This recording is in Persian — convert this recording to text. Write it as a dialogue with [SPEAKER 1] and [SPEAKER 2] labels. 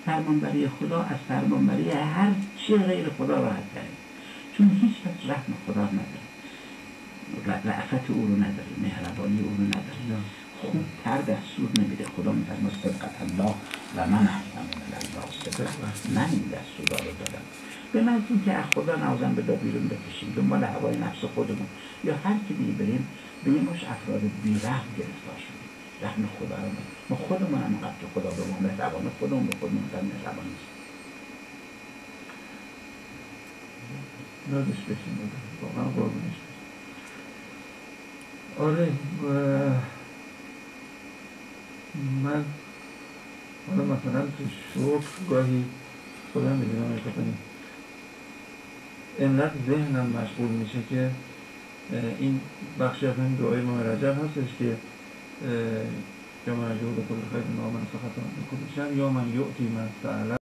[SPEAKER 1] فرمانبری خدا از فرمانبری هر چی غیر خدا راحت تره، چون هیچ کس رحم خدا نداره، رأفت او رو نداره، مهربانی او رو نداره، خوب تر دستور نمیده. خدا میفرما صدقت الله و من احسن من الله صدق، من این دستور رو دادم. به نزدی که از خدا نوزن به دا بیرون بکشیم، دنبال هوای نفس خودمون یا هر کی دیگه بریم، به این باش افراد بی رحم گرفتار شدیم، رحم خدا رو نداره. ما خودمون هم قبل که خدا به ما مهربانه، خودمون به خودمون هم مهربان نیست.
[SPEAKER 2] یادش بشیم واقعا قربونش بشیم. آره من حالا مثلا تو شوق گاهی خودم میدونم اینقدر ذهنم مشغول میشه که این بخشی از این دعای ماه رجب هستش که یا من جو به کل خیر نامن سخطان کلشن یا من یعطی من سأله